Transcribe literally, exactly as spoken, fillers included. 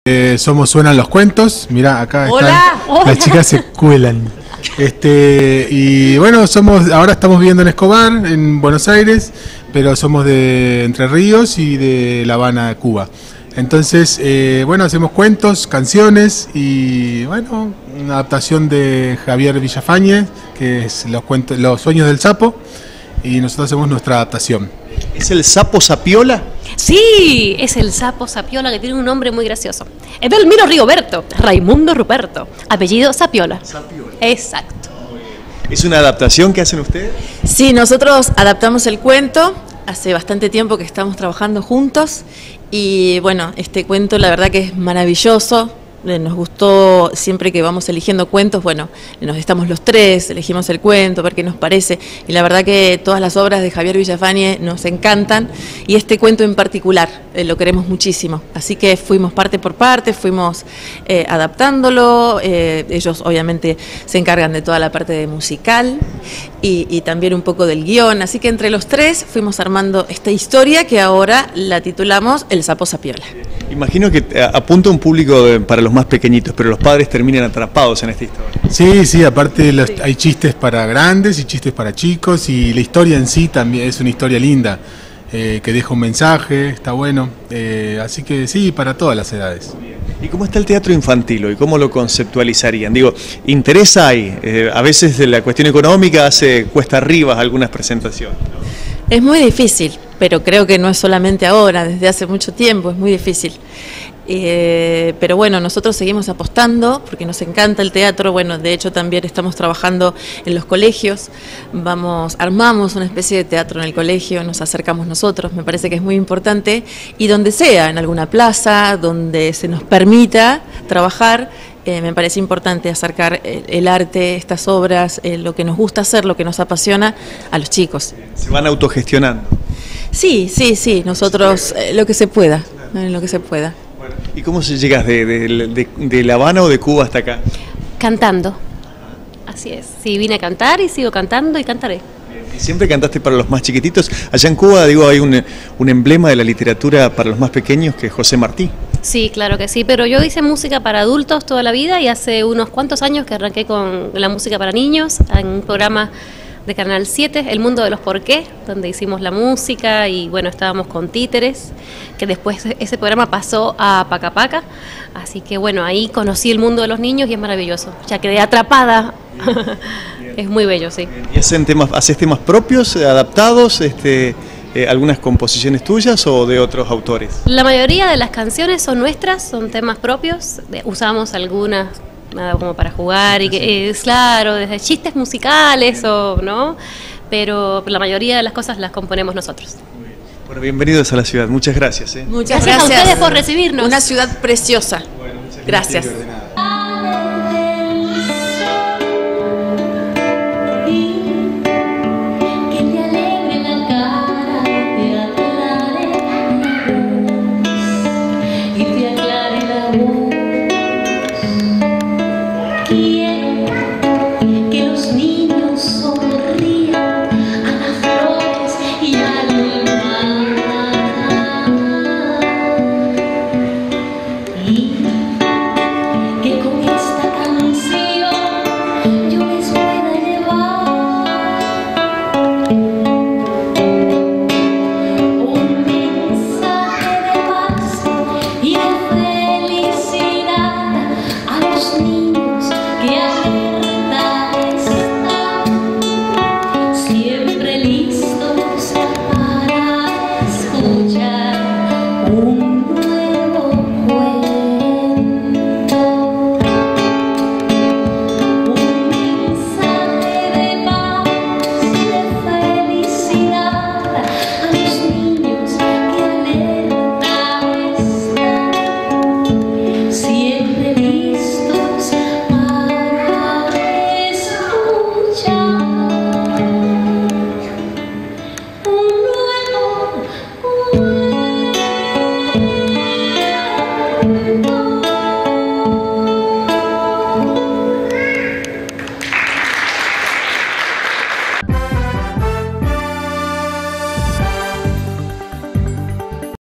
Eh, somos Suenan los Cuentos. Mirá, acá están. Hola, hola. Las chicas se cuelan. Este, y bueno, somos, ahora estamos viviendo en Escobar, en Buenos Aires, pero somos de Entre Ríos y de La Habana, Cuba. Entonces, eh, bueno, hacemos cuentos, canciones y, bueno, una adaptación de Javier Villafañe, que es los, cuentos, los Sueños del Sapo, y nosotros hacemos nuestra adaptación. ¿Es el sapo Sapiola? Sí, es el sapo Sapiola, que tiene un nombre muy gracioso. Edelmiro Rigoberto, Raimundo Ruperto, apellido Sapiola. Sapiola. Exacto. ¿Es una adaptación que hacen ustedes? Sí, nosotros adaptamos el cuento, hace bastante tiempo que estamos trabajando juntos y bueno, este cuento la verdad que es maravilloso. Nos gustó siempre que vamos eligiendo cuentos, bueno, nos estamos los tres, elegimos el cuento, ver qué nos parece, y la verdad que todas las obras de Javier Villafañe nos encantan, y este cuento en particular eh, lo queremos muchísimo, así que fuimos parte por parte, fuimos eh, adaptándolo, eh, ellos obviamente se encargan de toda la parte de musical, y, y también un poco del guión, así que entre los tres fuimos armando esta historia que ahora la titulamos El Sapo Sapiola. Imagino que apunta a un público de, para los más pequeñitos, pero los padres terminan atrapados en esta historia. Sí, sí, aparte los, hay chistes para grandes y chistes para chicos, y la historia en sí también es una historia linda, eh, que deja un mensaje, está bueno, eh, así que sí, para todas las edades. ¿Y cómo está el teatro infantil hoy? ¿Cómo lo conceptualizarían? Digo, interés hay, eh, a veces la cuestión económica hace cuesta arriba algunas presentaciones, ¿no? Es muy difícil, pero creo que no es solamente ahora, desde hace mucho tiempo es muy difícil. Eh, pero bueno, nosotros seguimos apostando porque nos encanta el teatro. Bueno, de hecho también estamos trabajando en los colegios, vamos, armamos una especie de teatro en el colegio, nos acercamos nosotros, me parece que es muy importante, y donde sea, en alguna plaza, donde se nos permita trabajar, eh, me parece importante acercar el, el arte, estas obras, eh, lo que nos gusta hacer, lo que nos apasiona a los chicos. ¿Se van autogestionando? Sí, sí, sí, nosotros eh, lo que se pueda, eh, lo que se pueda. ¿Y cómo se llegas de, de, de, de La Habana o de Cuba hasta acá? Cantando. Así es. Sí, vine a cantar y sigo cantando y cantaré. ¿Y siempre cantaste para los más chiquititos? Allá en Cuba, digo, hay un, un emblema de la literatura para los más pequeños que es José Martí. Sí, claro que sí, pero yo hice música para adultos toda la vida y hace unos cuantos años que arranqué con la música para niños en un programa de Canal siete, El Mundo de los Por qué, donde hicimos la música y bueno, estábamos con títeres, que después ese programa pasó a Paca Paca, así que bueno, ahí conocí el mundo de los niños y es maravilloso, ya quedé atrapada, es muy bello, sí. ¿Y hacen temas, haces temas propios, adaptados, este, eh, algunas composiciones tuyas o de otros autores? La mayoría de las canciones son nuestras, son temas propios, usamos algunas nada como para jugar y que es claro, desde chistes musicales o no, pero la mayoría de las cosas las componemos nosotros. Bueno, bienvenidos a la ciudad, muchas gracias. ¿eh? Muchas gracias, gracias a ustedes por recibirnos. Una ciudad preciosa. Bueno, muchas gracias. gracias.